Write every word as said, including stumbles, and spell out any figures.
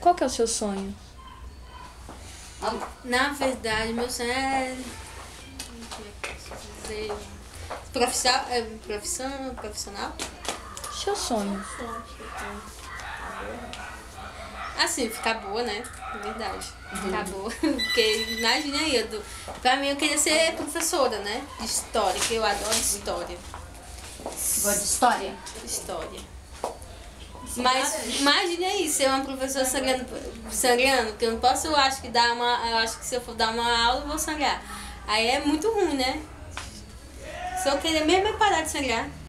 Qual que é o seu sonho? Na verdade, meu sonho é... Como é que eu posso dizer? Profissional, é, profissão, profissional? Seu sonho. Assim, ficar boa, né? Na verdade. Ficar boa. Porque imagina aí, eu do... pra mim eu queria ser professora, né? De história, que eu adoro história. Gosta de história? História. Mas imagine aí, ser uma professora sangrando, sangrando, que eu não posso, eu acho que dar uma. Eu acho que se eu for dar uma aula eu vou sangrar. Aí é muito ruim, né? Se eu querer mesmo é parar de sangrar.